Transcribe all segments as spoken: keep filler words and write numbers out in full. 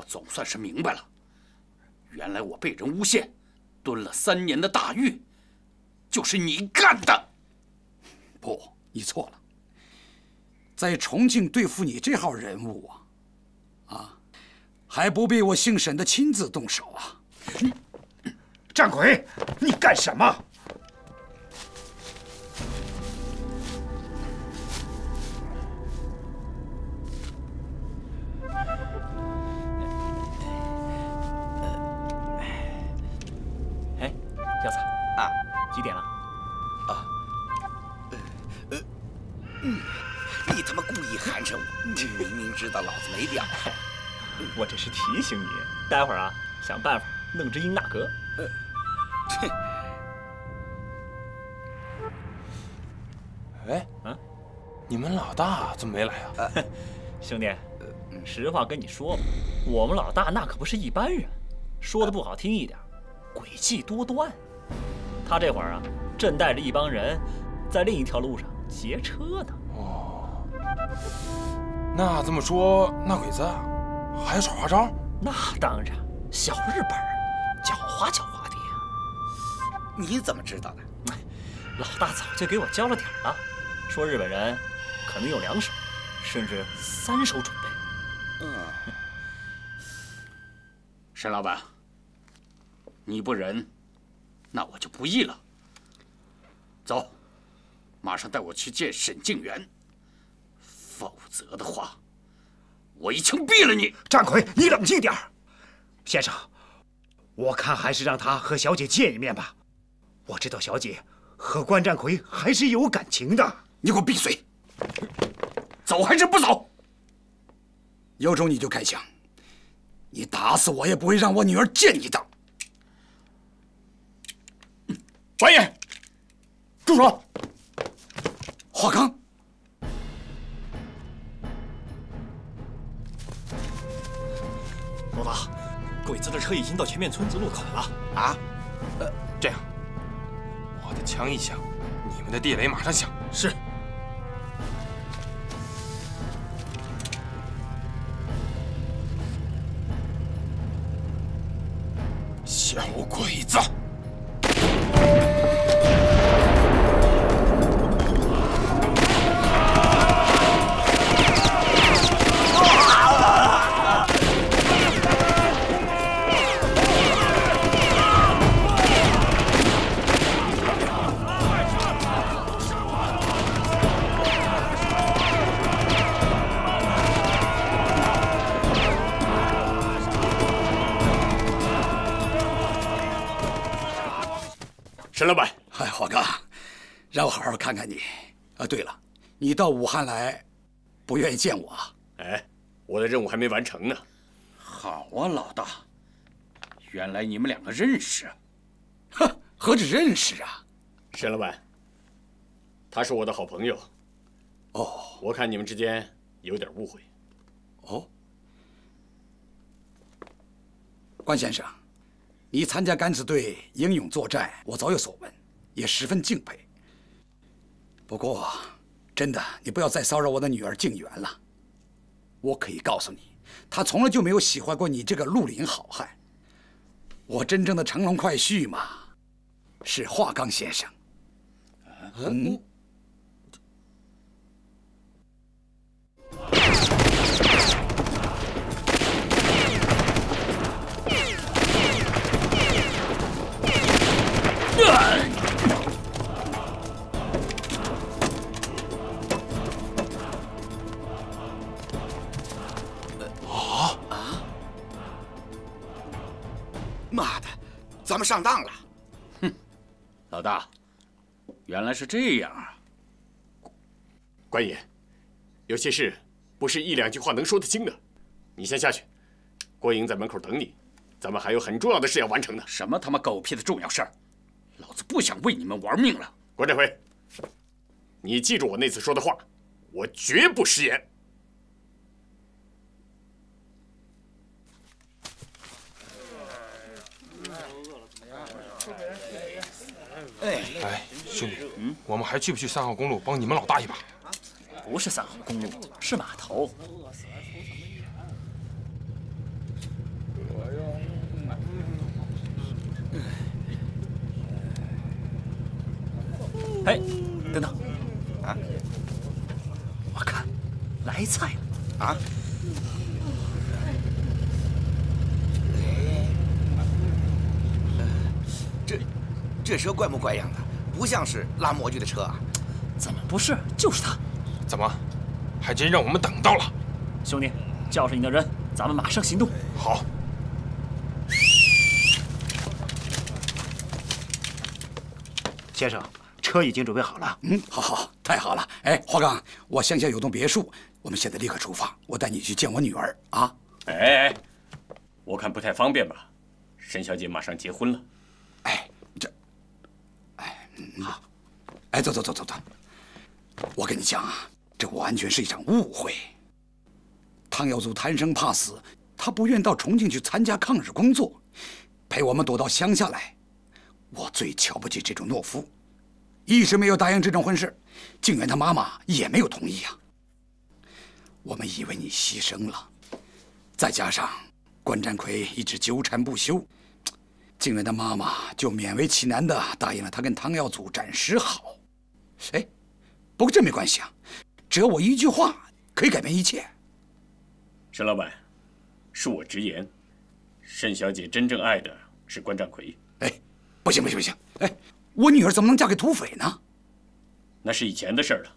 我总算是明白了，原来我被人诬陷，蹲了三年的大狱，就是你干的。 不，你错了。在重庆对付你这号人物啊，啊，还不必我姓沈的亲自动手啊！ 战鬼，你干什么？ 小子啊，几点了？啊， 呃呃，嗯，你他妈故意寒碜我！你明明知道老子没表。 我这是提醒你，待会儿啊，想办法弄只英纳格。呃， 哎，啊，你们老大怎么没来啊？ 呃、兄弟，实话跟你说吧，我们老大那可不是一般人，说的不好听一点，诡计多端。 他这会儿啊，正带着一帮人，在另一条路上劫车呢。 哦，那这么说，那鬼子还耍花招？ 那当然，小日本狡猾狡猾的呀。 你怎么知道的？ 老大早就给我交了点了，说日本人可能有两手，甚至三手准备。 嗯， 沈老板，你不仁。 那我就不义了。走，马上带我去见沈静元，否则的话，我一枪毙了你！ 战魁，你冷静点儿。先生，我看还是让他和小姐见一面吧。我知道小姐和关战魁还是有感情的。 你给我闭嘴！ 走还是不走？ 有种你就开枪！你打死我也不会让我女儿见你的。 官爷，住手！ 华刚， 老大，鬼子的车已经到前面村子路口了。 啊？ 呃，这样，我的枪一响，你们的地雷马上响。 是。 小鬼子！ 沈老板， 哎，华刚，让我好好看看你。啊，对了，你到武汉来，不愿意见我啊？ 哎，我的任务还没完成呢。 好啊，老大，原来你们两个认识。 哼，何止认识啊！ 沈老板，他是我的好朋友。 哦， 我看你们之间有点误会。 哦，关先生。 你参加敢死队英勇作战，我早有所闻，也十分敬佩。不过，真的，你不要再骚扰我的女儿静媛了。我可以告诉你，她从来就没有喜欢过你这个绿林好汉。我真正的乘龙快婿嘛，是华刚先生。嗯。 妈的，咱们上当了！ 哼，老大，原来是这样啊！ 关爷，有些事不是一两句话能说得清的。你先下去，郭莹在门口等你，咱们还有很重要的事要完成呢。 什么他妈狗屁的重要事儿！老子不想为你们玩命了。 关战辉，你记住我那次说的话，我绝不食言。 哎哎，兄弟，嗯，我们还去不去三号公路帮你们老大一把？ 不是三号公路，是码头。 哎，等等，啊，我看来菜了啊！这这车怪模怪样的，不像是拉模具的车啊！ 怎么不是？就是他！ 怎么，还真让我们等到了？ 兄弟，叫上你的人，咱们马上行动。 好。 先生，车已经准备好了。 嗯，好好，太好了。哎，华刚，我乡下有栋别墅，我们现在立刻出发，我带你去见我女儿啊。 哎哎，我看不太方便吧？沈小姐马上结婚了。 哎，这，哎，嗯、好，哎，走走走走走。我跟你讲啊，这完全是一场误会。汤耀祖贪生怕死，他不愿到重庆去参加抗日工作，陪我们躲到乡下来。 我最瞧不起这种懦夫，一直没有答应这种婚事，静远他妈妈也没有同意啊。我们以为你牺牲了，再加上关占奎一直纠缠不休，静远的妈妈就勉为其难的答应了他跟汤耀祖暂时好。哎，不过这没关系啊，只要我一句话可以改变一切。 沈老板，恕我直言，沈小姐真正爱的是关占奎。 哎。 不行不行不行！哎，我女儿怎么能嫁给土匪呢？ 那是以前的事儿了。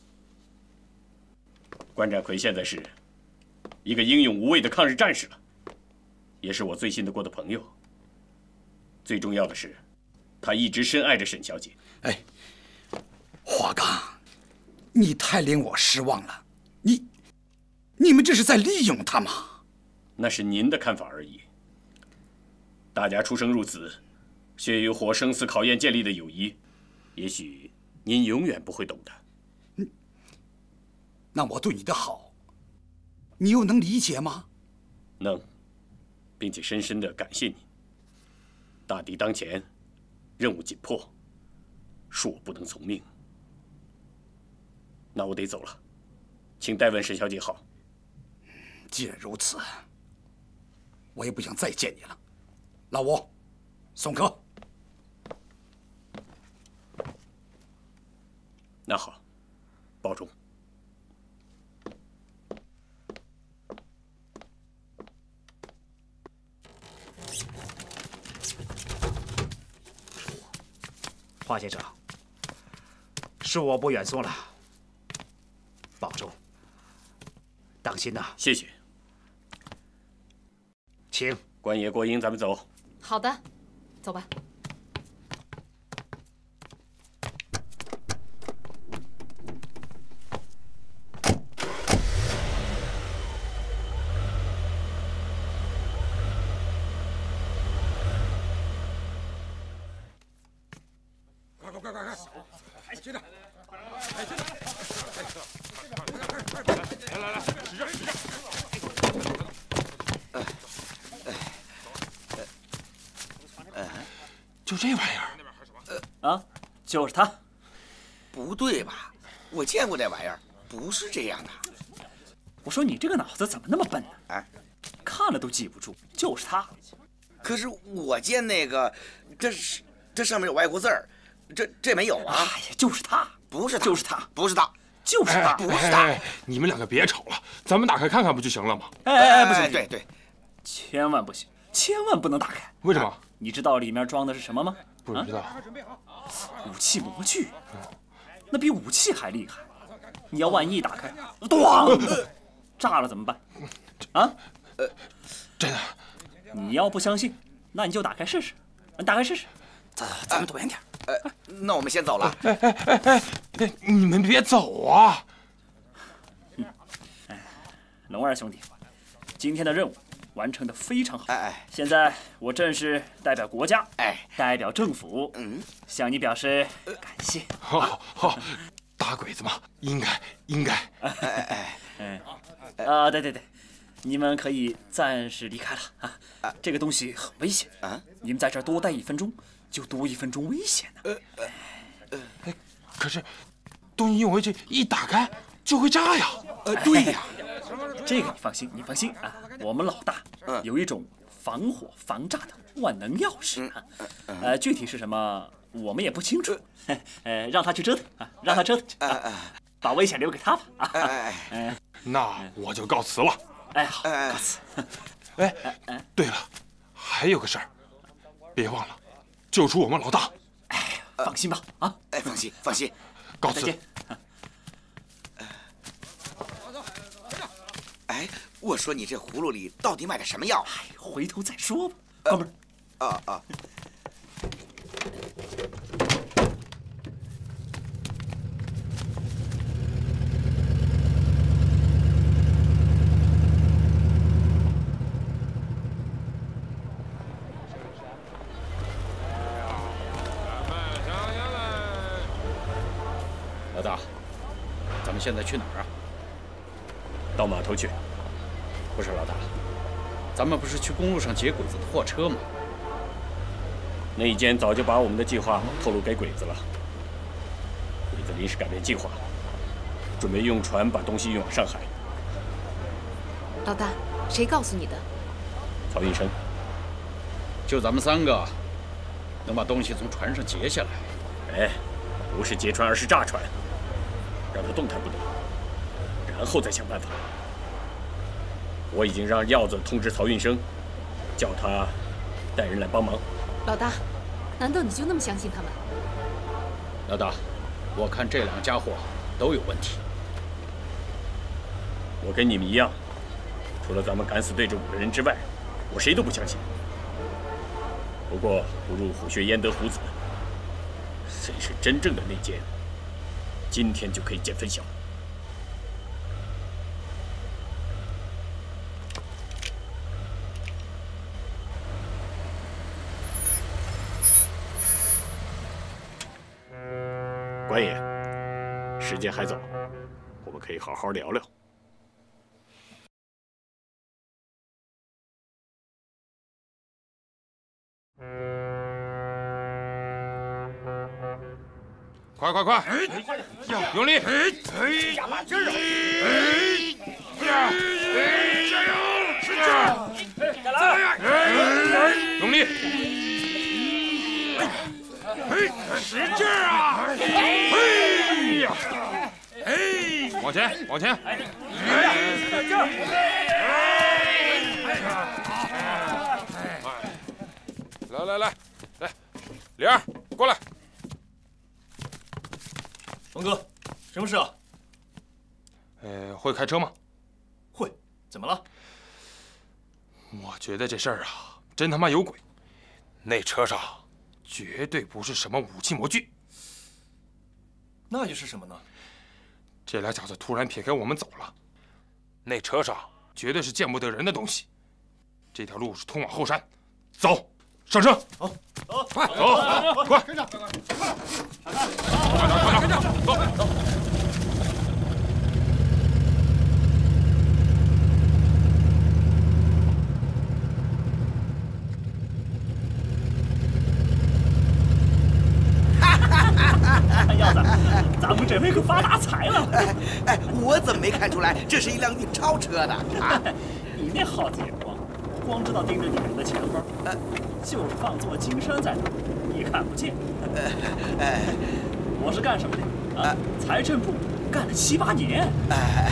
关占奎现在是一个英勇无畏的抗日战士了，也是我最信得过的朋友。最重要的是，他一直深爱着沈小姐。 哎，华刚，你太令我失望了。你，你们这是在利用他吗？ 那是您的看法而已。大家出生入死。 血与火生死考验建立的友谊，也许您永远不会懂的。 嗯，那我对你的好，你又能理解吗？ 能，并且深深的感谢你。大敌当前，任务紧迫，恕我不能从命。那我得走了，请代问沈小姐好。 既然如此，我也不想再见你了。老吴，送客。 那好，保重。 华先生，恕我不远送了，保重，当心呐！ 谢谢。 请关爷、郭英，咱们走。 好的，走吧。 就这玩意儿， 呃，啊，就是他。 不对吧？我见过这玩意儿，不是这样的。 我说你这个脑子怎么那么笨呢？ 哎， 看了都记不住，就是他。 可是我见那个，这是这上面有外国字儿，这这没有啊？ 哎呀，就是他， 不是他， 就是他， 不是他， 就是他， 不是他。 哎，你们两个别吵了，咱们打开看看不就行了吗？ 哎哎哎，不行， 对对， 千万不行，千万不能打开。 为什么？ 你知道里面装的是什么吗？ 不知道。 武器模具，那比武器还厉害。你要万一打开，咣，炸了怎么办？啊？ 呃， 真的？ 你要不相信，那你就打开试试。你打开试试。 咱咱们躲远点。 呃，那我们先走了。 哎哎哎哎，你们别走啊！ 嗯，哎，龙二兄弟，今天的任务完成的非常好。 哎哎， 现在我正式代表国家， 哎， 代表政府， 嗯， 向你表示感谢。 好，好，打鬼子嘛，应该，应该。 哎哎哎，啊，对对对，你们可以暂时离开了啊。这个东西很危险啊， 你们在这儿多待一分钟，就多一分钟危险呢。 呃呃， 哎，可是东西用回去一打开就会炸呀。 呃，对呀。 这个你放心，你放心啊，我们老大有一种防火防炸的万能钥匙啊。呃，具体是什么我们也不清楚。呃，让他去折腾啊，让他折腾去啊，把危险留给他吧啊。哎， 那我就告辞了。 哎，好，告辞。 哎，对了，还有个事儿，别忘了救出我们老大。 哎，放心吧啊！ 哎，放心，放心， 告辞。 再见。 哎，我说你这葫芦里到底卖的什么药？ 哎，回头再说吧，哥们儿。 啊啊！ 老大，咱们现在去哪儿啊？ 到码头去。 不是老大，咱们不是去公路上劫鬼子的货车吗？ 内奸早就把我们的计划透露给鬼子了。鬼子临时改变计划，准备用船把东西运往上海。 老大，谁告诉你的？ 曹运生。 就咱们三个，能把东西从船上劫下来。 哎，不是劫船，而是炸船，让他动弹不得，然后再想办法。我已经让耀子通知曹运生，叫他带人来帮忙。 老大，难道你就那么相信他们？ 老大，我看这两家伙都有问题。 我跟你们一样，除了咱们敢死队这五个人之外，我谁都不相信。不过不入虎穴焉得虎子，谁是真正的内奸，今天就可以见分晓。官爷，时间还早，我们可以好好聊聊。 快快快！用力！ 加把劲儿啊！ 加油！使劲！再来！用力！使劲啊！哎呀！哎，往前，往前！哎，使劲！来来来来，李二，过来。 王哥，什么事啊？ 呃，会开车吗？ 会。怎么了？ 我觉得这事儿啊，真他妈有鬼。那车上绝对不是什么武器模具。 那又是什么呢？ 这俩小子突然撇开我们走了，那车上绝对是见不得人的东西。这条路是通往后山，走，上车。 好，走， 快走，快，跟上，快点，快点，走，走。 耀子，咱们这回可发大财了！ 哎哎，我怎么没看出来？这是一辆运钞车的啊！ 你那耗子眼光，光知道盯着女人的钱包，呃，就是放座金山在那儿，你看不见。呃，哎，我是干什么的？啊，财政部干了七八年。 哎，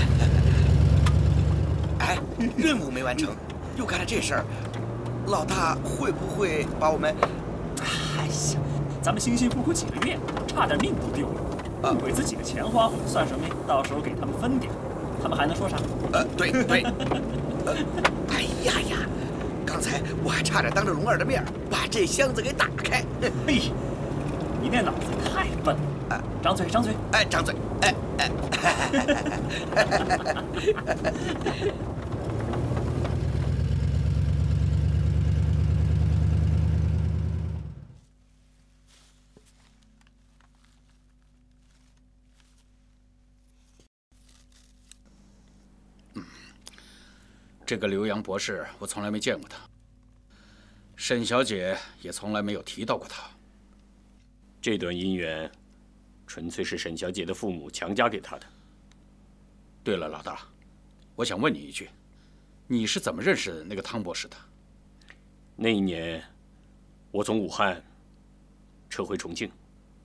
哎，任务没完成，又干了这事儿，老大会不会把我们？ 哎呀！咱们辛辛苦苦几个月，差点命都丢了。问鬼子几个钱花算什么呀？到时候给他们分点，他们还能说啥？ 呃，对对。呃，哎呀呀，刚才我还差点当着龙二的面把这箱子给打开。 嘿，你那脑子太笨了！啊，张嘴，张嘴！ 哎，张嘴！哎哎。 这个刘洋博士，我从来没见过他。沈小姐也从来没有提到过他。 这段姻缘，纯粹是沈小姐的父母强加给她的。 对了，老大，我想问你一句，你是怎么认识那个汤博士的？ 那一年，我从武汉撤回重庆。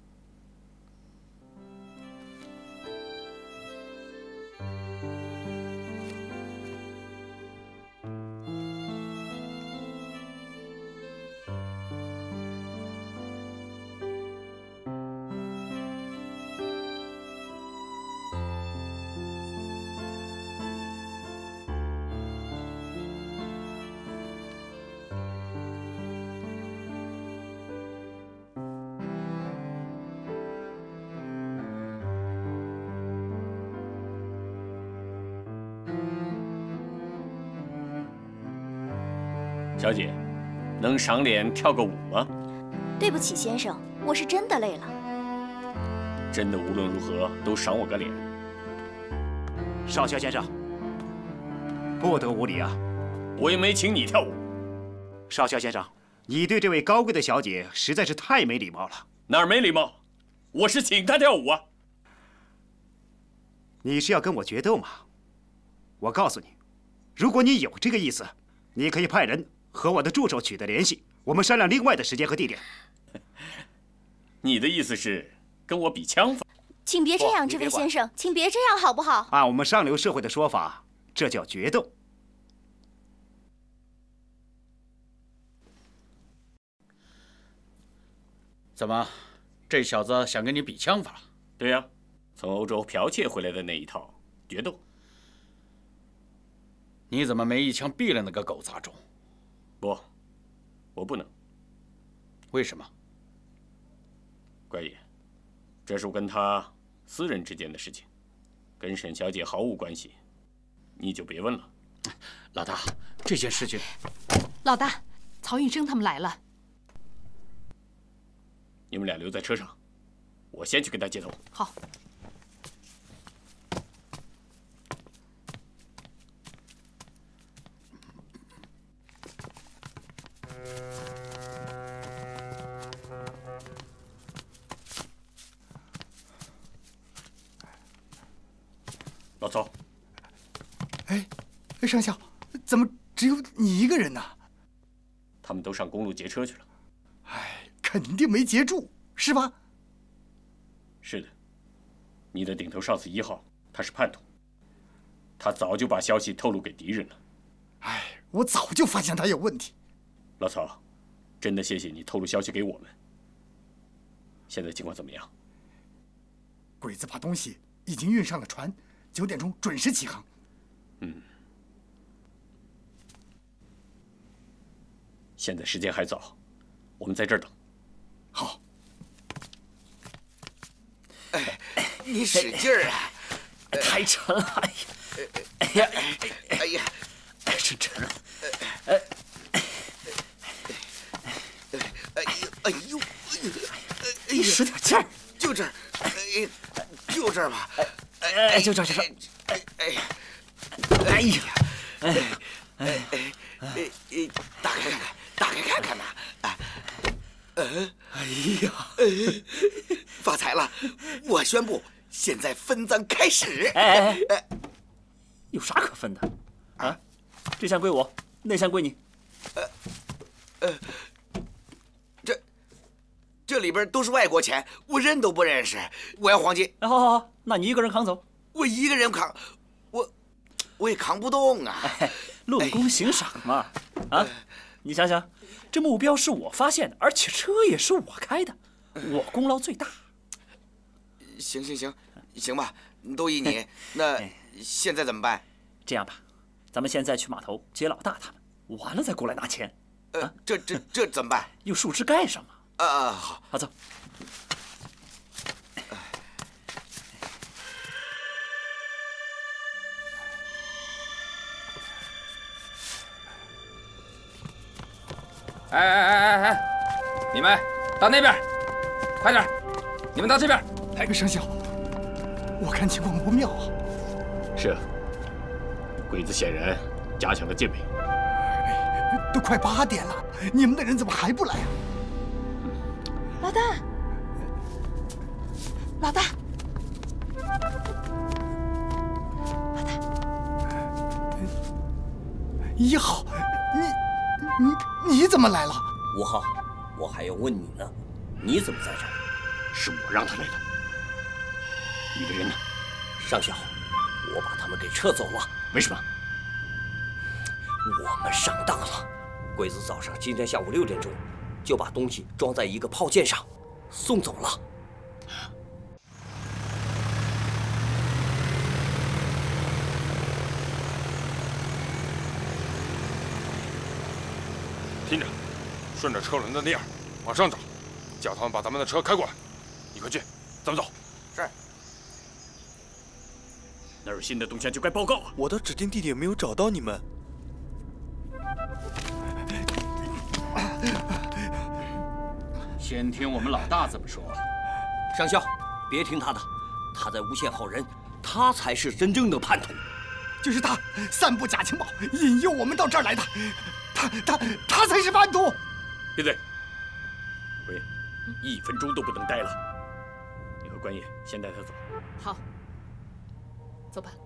小姐，能赏脸跳个舞吗？ 对不起，先生，我是真的累了。 真的无论如何都赏我个脸。 少校先生，不得无礼啊！ 我又没请你跳舞。 少校先生，你对这位高贵的小姐实在是太没礼貌了。 哪儿没礼貌？我是请她跳舞啊！ 你是要跟我决斗吗？我告诉你，如果你有这个意思，你可以派人和我的助手取得联系，我们商量另外的时间和地点。 你的意思是跟我比枪法？ 请别这样，这位先生，请别这样好不好？ 按我们上流社会的说法，这叫决斗。 怎么，这小子想跟你比枪法？ 对呀，从欧洲剽窃回来的那一套决斗。 你怎么没一枪毙了那个狗杂种？ 不，我不能。 为什么？ 乖爷，这是我跟他私人之间的事情，跟沈小姐毫无关系，你就别问了。 老大，这件事情…… 老大，曹运生他们来了。 你们俩留在车上，我先去跟他接头。 好。 老曹， 哎，上校，怎么只有你一个人呢？ 他们都上公路劫车去了。 哎，肯定没劫住，是吧？ 是的，你的顶头上司一号他是叛徒，他早就把消息透露给敌人了。 哎，我早就发现他有问题。 老曹，真的谢谢你透露消息给我们。现在情况怎么样？ 鬼子把东西已经运上了船。九点钟准时起航。 嗯，现在时间还早，我们在这儿等。 好。 哎，你使劲儿啊！ 太沉了，哎呀， 哎呀，哎呀， 真沉了。 哎，哎呦，哎呦，哎呀， 使点劲儿， 就这儿，哎，就这儿吧。 哎，就这这这， 哎哎呀， 哎呀， 哎哎哎哎哎，打开看看，打开看看呐！哎，嗯，哎呀，发财了！我宣布，现在分赃开始。 哎哎哎，有啥可分的？啊，这项归我，那项归你。 呃呃，这这里边都是外国钱，我认都不认识。我要黄金。 哎，好好好，那你一个人扛走。 我一个人扛，我我也扛不动啊！ 哎，论功行赏嘛，啊，你想想，这目标是我发现的，而且车也是我开的，我功劳最大。 行行行，行吧，都依你。那现在怎么办？ 这样吧，咱们现在去码头接老大他们，完了再过来拿钱。 呃，这这这怎么办？ 用树枝盖上嘛。 啊啊，好， 好走。 哎哎哎哎哎！你们到那边，快点！你们到这边。 哎，上校，我看情况不妙啊。 是啊，鬼子显然加强了戒备。 都快八点了，你们的人怎么还不来啊？ 老大，老大，老大， 一号，你你你怎么来了？ 吴昊，我还要问你呢，你怎么在这儿？ 是我让他来的。你的人呢？ 上校，我把他们给撤走了。 为什么？ 我们上当了。鬼子早上今天下午六点钟就把东西装在一个炮舰上，送走了。 听着，顺着车轮的那样往上找，叫他们把咱们的车开过来。你快去，咱们走。 是。 那有新的动向就该报告啊！ 我的指定地点没有找到你们。 先听我们老大怎么说。 上校，别听他的，他在诬陷好人，他才是真正的叛徒。 就是他散布假情报，引诱我们到这儿来的。他他他才是叛徒！ 闭嘴！喂，一分钟都不能待了。你和关爷先带他走。 好，走吧。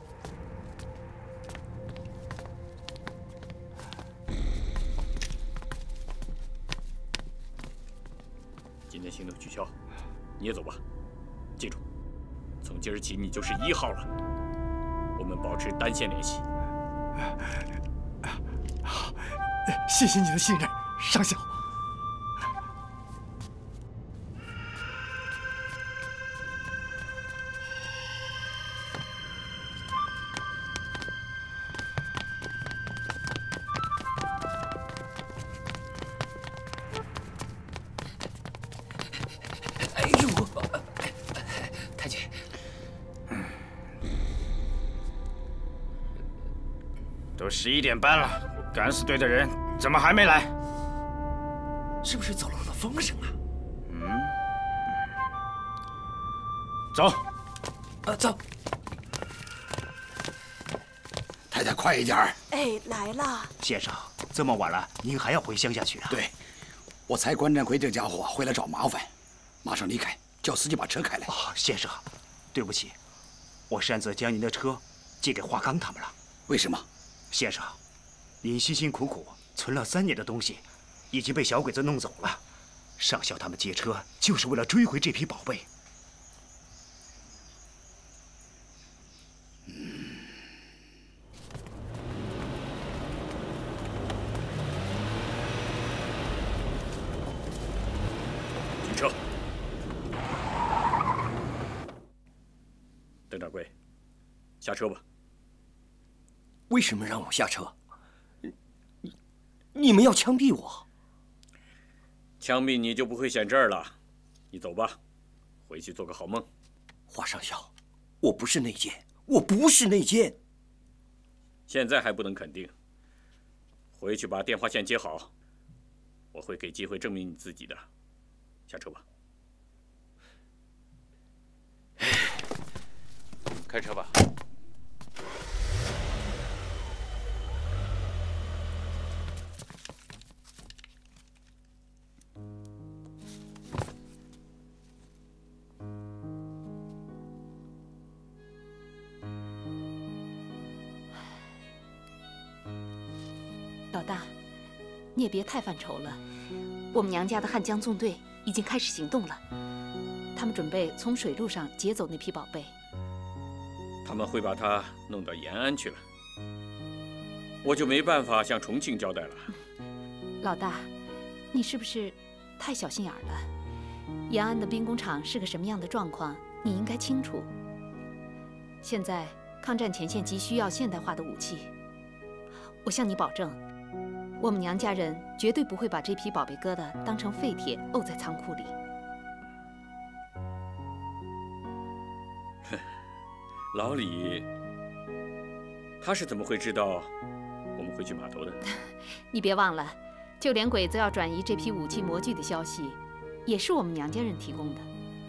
今天行动取消，你也走吧。记住，从今儿起你就是一号了。我们保持单线联系。 好，谢谢你的信任，上校。 哎呦，太监， 都十一点半了，敢死队的人怎么还没来？ 是不是走漏了风声啊？ 嗯，走， 啊，走。 太太，快一点儿！ 哎，来了。 先生，这么晚了，您还要回乡下去啊？ 对，我猜关占奎这家伙会来找麻烦，马上离开，叫司机把车开来。 啊，先生，对不起，我擅自将您的车借给华刚他们了。 为什么？ 先生，您辛辛苦苦存了三年的东西，已经被小鬼子弄走了。上校他们借车就是为了追回这批宝贝。 停车！邓掌柜，下车吧。 为什么让我下车？你你们要枪毙我？ 枪毙你就不会选这儿了。你走吧，回去做个好梦。 华上校，我不是内奸，我不是内奸。 现在还不能肯定。回去把电话线接好，我会给机会证明你自己的。下车吧。 开车吧。 老大，你也别太犯愁了。我们娘家的汉江纵队已经开始行动了，他们准备从水路上劫走那批宝贝。 他们会把它弄到延安去了，我就没办法向重庆交代了。 老大，你是不是太小心眼了？延安的兵工厂是个什么样的状况，你应该清楚。现在抗战前线急需要现代化的武器，我向你保证，我们娘家人绝对不会把这批宝贝疙瘩当成废铁沤在仓库里。 老李，他是怎么会知道我们会去码头的？ 你别忘了，就连鬼子要转移这批武器模具的消息，也是我们娘家人提供的。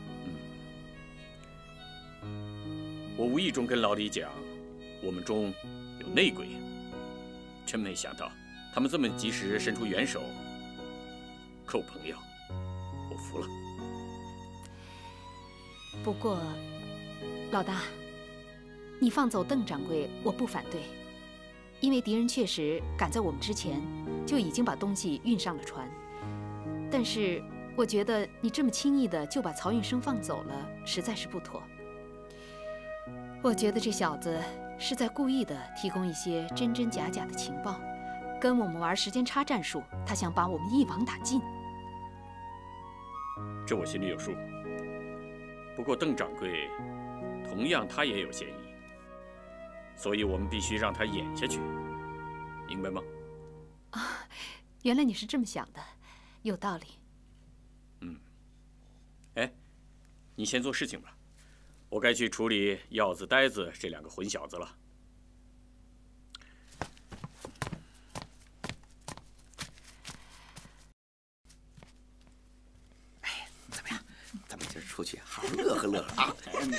嗯，我无意中跟老李讲，我们中有内鬼，真没想到他们这么及时伸出援手，够朋友，我服了。 不过，老大，你放走邓掌柜，我不反对。 因为敌人确实赶在我们之前，就已经把东西运上了船。但是我觉得你这么轻易的就把曹运生放走了，实在是不妥。我觉得这小子是在故意的提供一些真真假假的情报，跟我们玩时间差战术，他想把我们一网打尽。 这我心里有数。不过邓掌柜，同样他也有嫌疑，所以我们必须让他演下去，明白吗？ 啊，原来你是这么想的，有道理。 嗯。哎，你先做事情吧，我该去处理耀子、呆子这两个混小子了。 哎，怎么样？咱们今儿出去好好乐呵乐呵啊！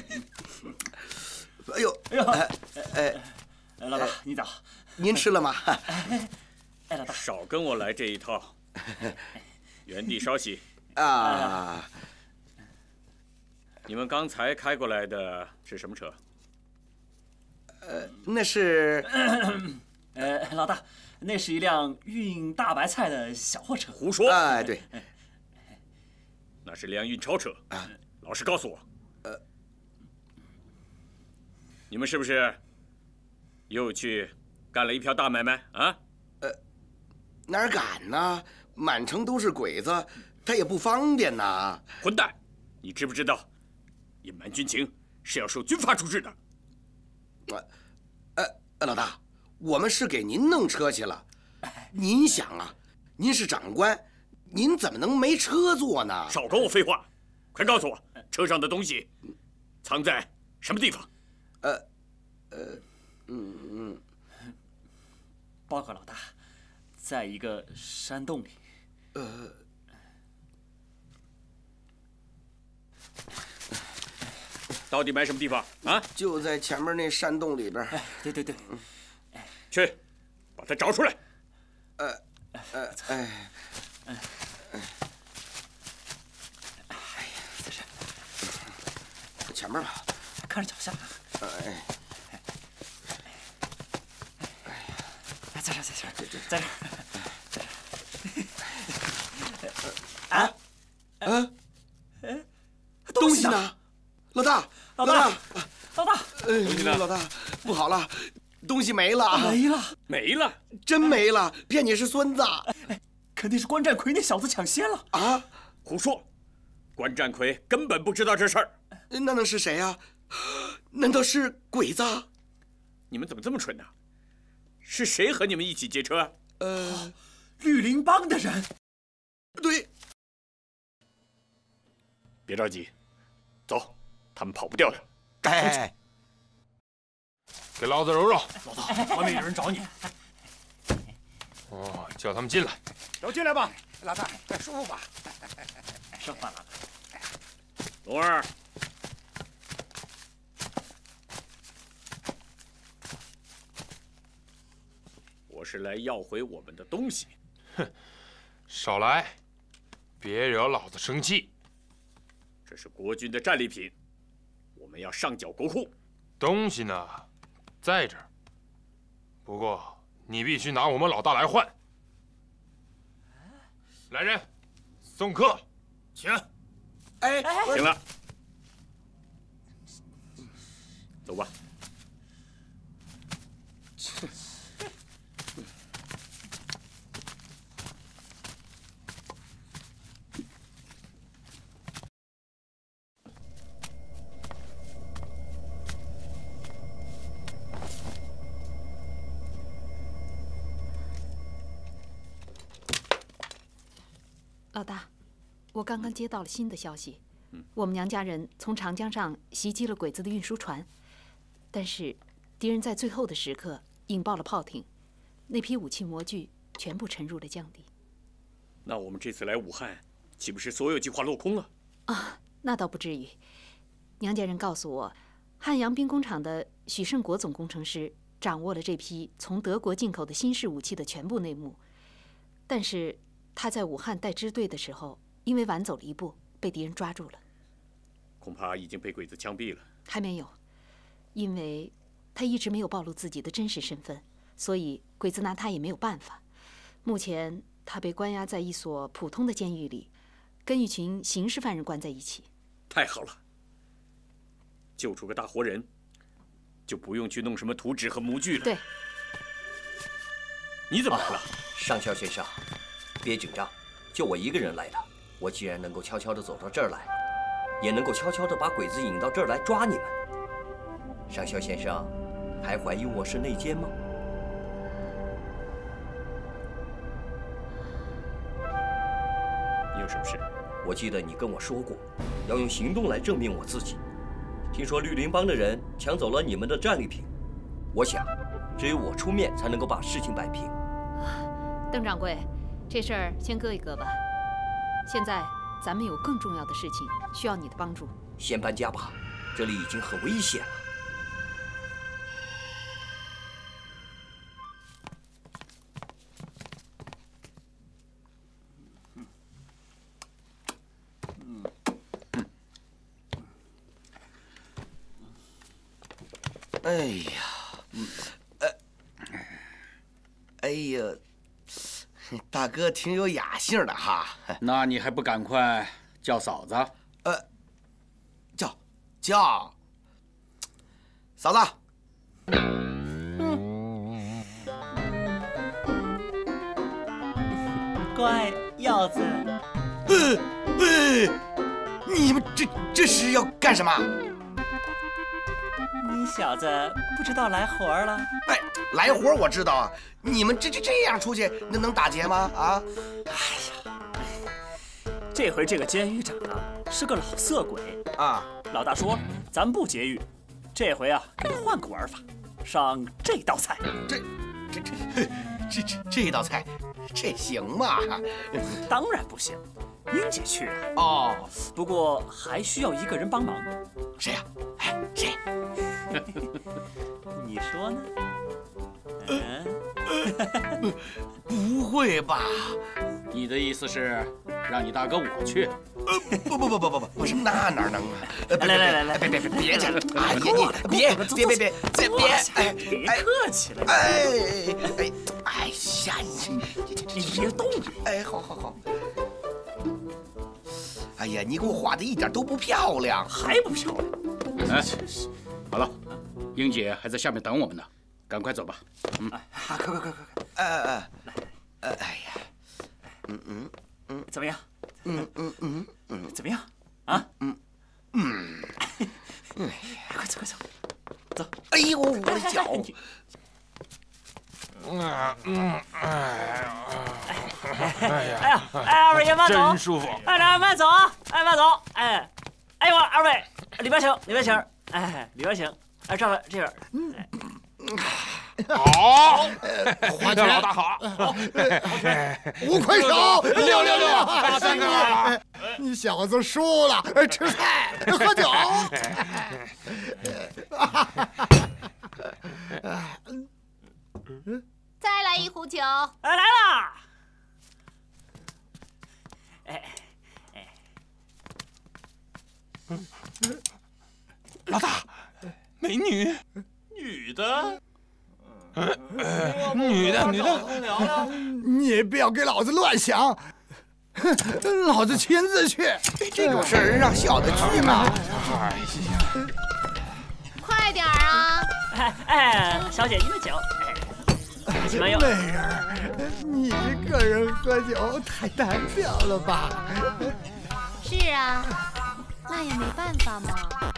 哎呦， 哎呦， 哎哎，老大，你早。 您吃了吗？ 哎，老大， 少跟我来这一套，原地稍息。 啊。 你们刚才开过来的是什么车？ 呃，那是…… 呃，老大，那是一辆运大白菜的小货车。 胡说！ 哎，对， 那是辆运钞车。啊，老实告诉我， 呃， 你们是不是又去干了一票大买卖啊？ 呃，哪儿敢呢？满城都是鬼子，他也不方便呐。 混蛋！你知不知道？隐瞒军情是要受军法处置的。 呃，呃，老大，我们是给您弄车去了。您想啊，您是长官，您怎么能没车坐呢？ 少跟我废话，快告诉我，车上的东西藏在什么地方？ 呃，呃，嗯嗯。 报告老大，在一个山洞里。 呃。 到底埋什么地方啊？ 就在前面那山洞里边。 哎，对对对， 去，把它找出来。 呃，呃，哎，哎， 哎呀，在这， 前面吧， 看着脚下。 哎， 哎呀，在这，在这，在这，在这。啊， 嗯，哎，东西呢？老大， 老大，老大， 哎， 东西呢？ 老大，不好了，东西没了， 没了， 没了， 真没了！骗你是孙子， 肯定是关占奎那小子抢先了啊！ 胡说，关占奎根本不知道这事儿。 那能是谁呀？难道是鬼子？ 你们怎么这么蠢呢？是谁和你们一起劫车啊？ 呃， 绿林帮的人。 对。 别着急，走。他们跑不掉的， 哎， 给老子揉揉。 老大，外面有人找你。 哦，叫他们进来。 都进来吧，老大，舒服吧？ 上饭了。 龙儿，我是来要回我们的东西。 哼，少来，别惹老子生气。 这是国军的战利品。我们要上缴国库， 东西呢，在这儿。不过你必须拿我们老大来换。来人，送客， 请。 哎， 行了，走吧。 老大，我刚刚接到了新的消息，我们娘家人从长江上袭击了鬼子的运输船，但是敌人在最后的时刻引爆了炮艇，那批武器模具全部沉入了江底。 那我们这次来武汉，岂不是所有计划落空了？ 啊，那倒不至于。娘家人告诉我，汉阳兵工厂的许胜国总工程师掌握了这批从德国进口的新式武器的全部内幕，但是他在武汉带支队的时候，因为晚走了一步，被敌人抓住了。 恐怕已经被鬼子枪毙了。 还没有，因为他一直没有暴露自己的真实身份， 所以鬼子拿他也没有办法。目前他被关押在一所普通的监狱里，跟一群刑事犯人关在一起。 太好了，救出个大活人，就不用去弄什么图纸和模具了。 对。 你怎么来了？ 啊、上校先生，别紧张，就我一个人来的。我既然能够悄悄地走到这儿来，也能够悄悄地把鬼子引到这儿来抓你们。上校先生，还怀疑我是内奸吗？ 你有什么事？ 我记得你跟我说过，要用行动来证明我自己。听说绿林帮的人抢走了你们的战利品，我想，只有我出面才能够把事情摆平。 邓掌柜，这事儿先搁一搁吧。现在咱们有更重要的事情需要你的帮助。 先搬家吧，这里已经很危险了。 哎呀，呃，哎呀，大哥挺有雅兴的哈。 那你还不赶快叫嫂子？ 呃，叫叫嫂子。 乖鹞子。 呃呃，你们这这是要干什么？ 你小子不知道来活了？ 哎，来活我知道啊。你们这这这样出去，那能打劫吗？啊！ 哎呀，这回这个监狱长啊是个老色鬼啊。 老大说了，咱不劫狱，这回啊给他换个玩法，上这道菜。 这这这这这这道菜，这行吗？ 当然不行，英姐去啊。 哦， 不过还需要一个人帮忙。 谁呀？哎，谁？ 你说呢？ 嗯，不会吧？ 你的意思是让你大哥我去？ 呃，不不不不不不，不是，那哪能啊？ 来来来来， 别别别别去！哎呀，你别别别别别别！ 哎，别客气了。 哎哎哎呀，你你别动！ 哎，好好好。哎呀，你给我画的一点都不漂亮， 还不漂亮？ 哎，好了，英姐还在下面等我们呢，赶快走吧。嗯， 快快快快快！呃呃，呃，哎呀，嗯嗯嗯， 怎么样？ 嗯嗯嗯嗯， 怎么样？啊？ 嗯嗯， 快走快走，走！ 哎呦，我的脚！ 嗯嗯，哎呀，哎呀， 哎呀，哎，二位先慢走， 真舒服。 哎，来慢走啊，哎慢走，哎，哎呦，二位里边请，里边请，哎，里边请，哎这边这边，哎。 好， 花拳老大好， 好，五块手，六六六， 大三个， 你小子输了，吃菜喝酒。 再来一壶酒。 哎，来啦！哎哎， 老大，美女， 女的。 女的，女的， 你也不要给老子乱想，老子亲自去。 这种事儿让小的去嘛？ 哎呀， 快点啊！ 哎哎，小姐您的酒，哎，请慢用。 美人，你一个人喝酒太单调了吧？ 是啊，那也没办法嘛。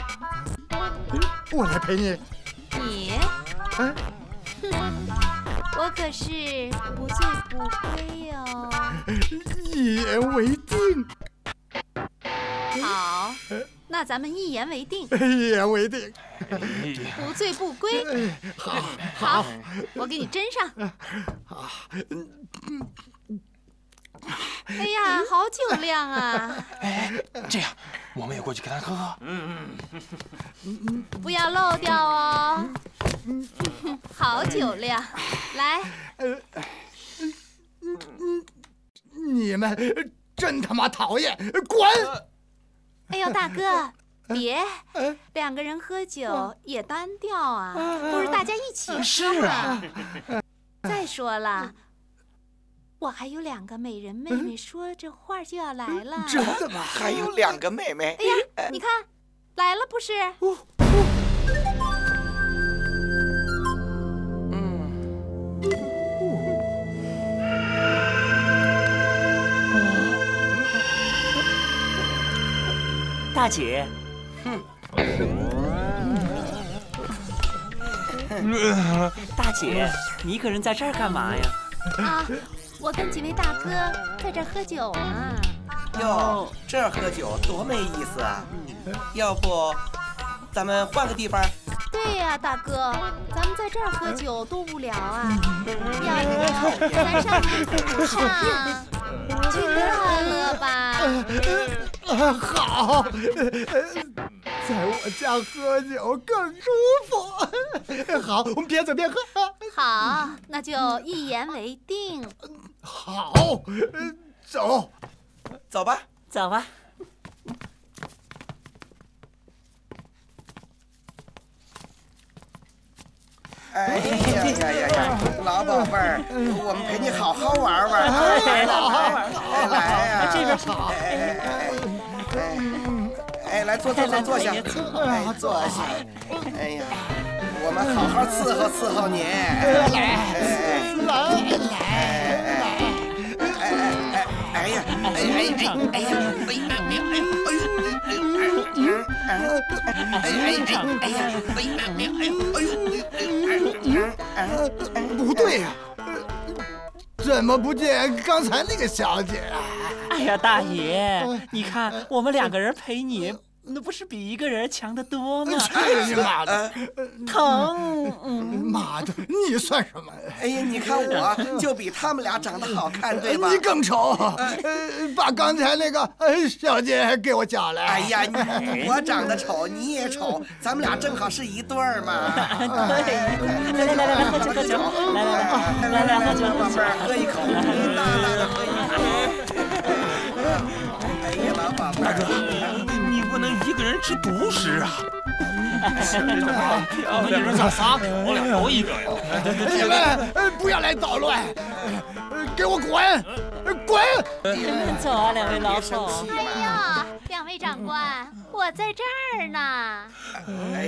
我来陪你。 你？ 哎。 我可是不醉不归哦。 一言为定。 好，那咱们一言为定。 一言为定。 不醉不归。 好， 好，我给你斟上。 好。 哎呀，好酒量啊！ 哎，这样，我们也过去跟他喝喝。 嗯嗯，不要漏掉哦。好酒量，来。 你们真他妈讨厌！滚！ 哎呦，大哥，别，两个人喝酒也单调啊，不如大家一起喝嘛。 说了，我还有两个美人妹妹，说这话就要来了。 真的吗？还有两个妹妹？ 哎呀，你看，来了不是？ 大姐，大姐，你一个人在这儿干嘛呀？ 啊，我跟几位大哥在这儿喝酒呢。 哟，这儿喝酒多没意思啊！要不，咱们换个地方？ 对呀，大哥，咱们在这儿喝酒多无聊啊！要不咱上天府上去乐乐吧？ 啊，好，在我家喝酒更舒服。好，我们边走边喝。 好，那就一言为定。 好，走， 走吧， 走吧。 哎呀呀呀呀，老宝贝儿，我们陪你好好玩玩。来来来，来呀， 这边好。 哎，来坐坐坐坐下，哎，坐下。哎呀，我们好好伺候伺候您。来来来，哎哎哎哎呀，哎哎哎哎呀，哎呀哎呀哎呦哎呦哎呦哎哎哎呀哎呀哎呦。 不对呀，怎么不见刚才那个小姐啊？ 哎呀，大爷，你看我们两个人陪你，那不是比一个人强得多吗？ 去你妈的！ 疼！ 妈的，你算什么？ 哎呀，你看我就比他们俩长得好看，对吧？ 你更丑！呃，把刚才那个呃小姐给我叫来。 哎呀，你我长得丑，你也丑，咱们俩正好是一对儿嘛。 对，来来来来，喝酒喝酒，来来来来来喝酒， 宝贝儿，喝一口，大大的喝一口。哎呀，老宝贝儿， 你不能一个人吃独食啊！ 我们一人上仨，我俩头一个呀！ 你们不要来捣乱，给我滚！滚！ 走啊，两位老总。 哎呀，两位长官，我在这儿呢。 哎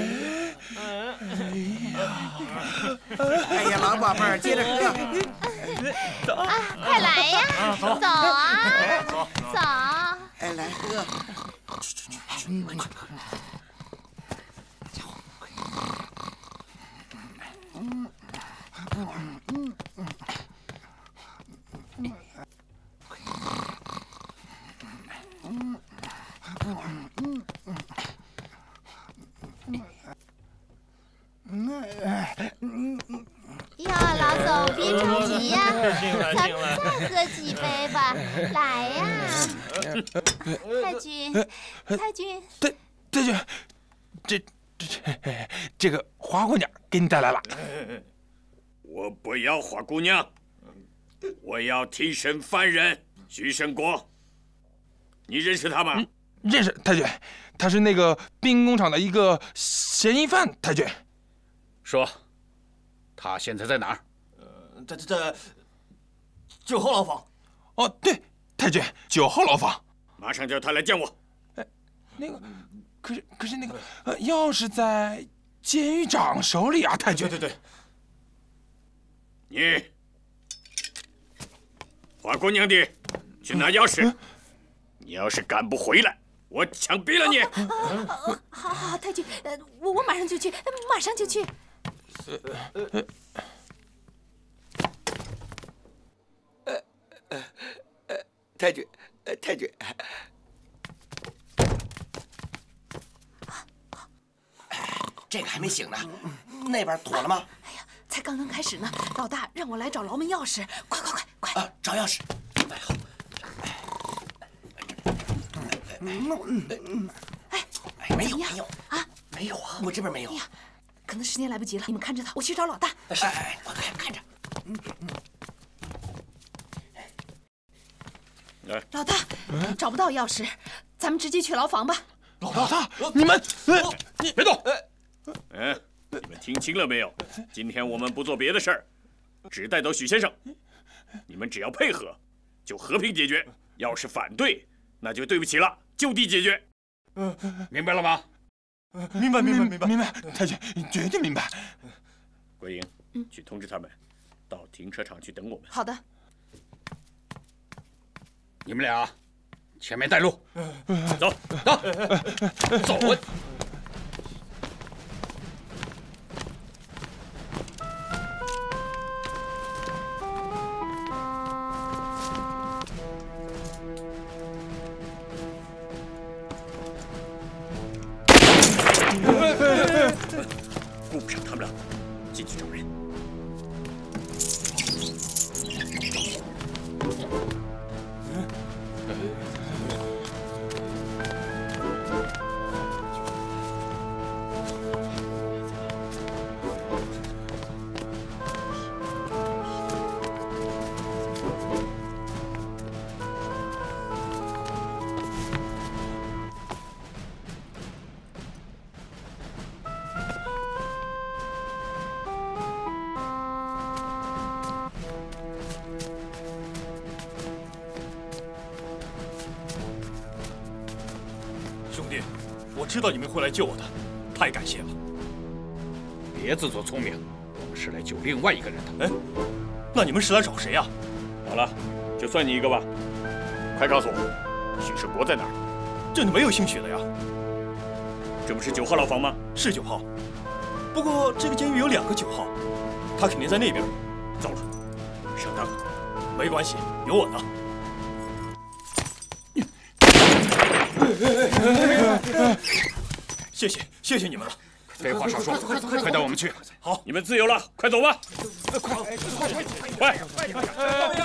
呀，老宝贝儿，接着喝。 啊，快来呀！走啊，走。 哎，来喝。 呀，老总别着急呀，咱们再喝几杯吧。来呀，太君，太君， 太太君，这这这这个花姑娘给你带来了。 我不要花姑娘，我要替身犯人徐胜国。你认识他吗？ 嗯、认识，太君，他是那个兵工厂的一个嫌疑犯。太君， 说，他现在在哪儿？ 呃，在在在九号牢房。 哦，对，太君，九号牢房。 马上叫他来见我。 哎，那个，可是可是那个，呃，钥匙在监狱长手里啊，太君。 对对对。你，花姑娘的，去拿钥匙。你要是敢不回来，我枪毙了你！ 好好好，太君，呃，我我马上就去，马上就去。 呃呃呃，太君，呃太君，这个还没醒呢，那边妥了吗？ 哎呀，才刚刚开始呢。老大让我来找牢门钥匙，快快快快！ 啊，找钥匙。哎好。哎，没有没有啊， 没有啊，我这边没有。哎呀， 可能时间来不及了，你们看着他，我去找老大。 是，哎，我看看着。嗯嗯。 老大，找不到钥匙，咱们直接去牢房吧。 老大，你们， 你别动。嗯，你们听清了没有？今天我们不做别的事儿， 只带走许先生。你们只要配合，就和平解决；要是反对，那就对不起了，就地解决。 嗯，明白了吗？ 明白，明白，明白，明白。太监绝对明白。 桂英，去通知他们，到停车场去等我们。 好的。 你们俩前面带路。 走， 走，走啊！ 顾不上他们了，进去找人。 兄弟，我知道你们会来救我的，太感谢了。 别自作聪明，我们是来救另外一个人的。 哎，那你们是来找谁呀？ 好了，就算你一个吧。快告诉我，许世国在哪儿？ 这里没有姓许的呀。 这不是九号牢房吗？ 是九号，不过这个监狱有两个九号，他肯定在那边。 糟了，上当！ 没关系，有我呢。 谢谢，谢谢你们了。 废话少说，快带我们去。 好， 你们自由了，快走吧。 快，快，快，快！